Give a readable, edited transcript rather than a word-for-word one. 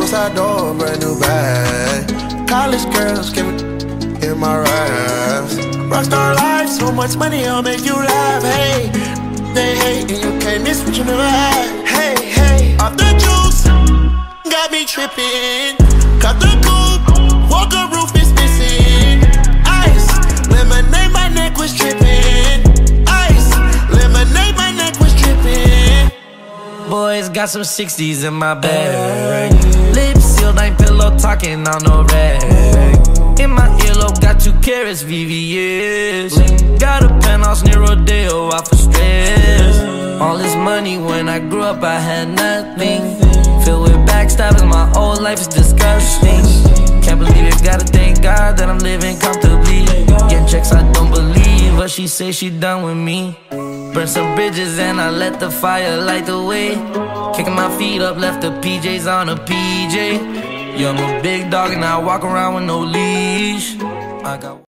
outside door, brand new bag. College girls give it in my raps. Rockstar life, so much money, I'll make you laugh. Hey, they hate and you can't miss what you never had. Hey, hey, off the juice, got me tripping. Cut the coupe, Walker roof is missing. Ice, lemonade, my neck was tripping. Ice, lemonade, my neck was tripping. Boys got some 60s in my bag. Lips sealed, ain't pillow talking on no rag. In my earlobe, got 2 carats, VVS. Got a penthouse near Rodeo, out for stress. All this money, when I grew up, I had nothing. Filled with backstabbing, my whole life is disgusting. Can't believe it, gotta thank God that I'm living comfortably. Getting checks I don't believe, but she say she done with me. Burn some bridges and I let the fire light the way. Kicking my feet up, left the PJs on a PJ. Yeah, I'm a big dog and I walk around with no leash. I got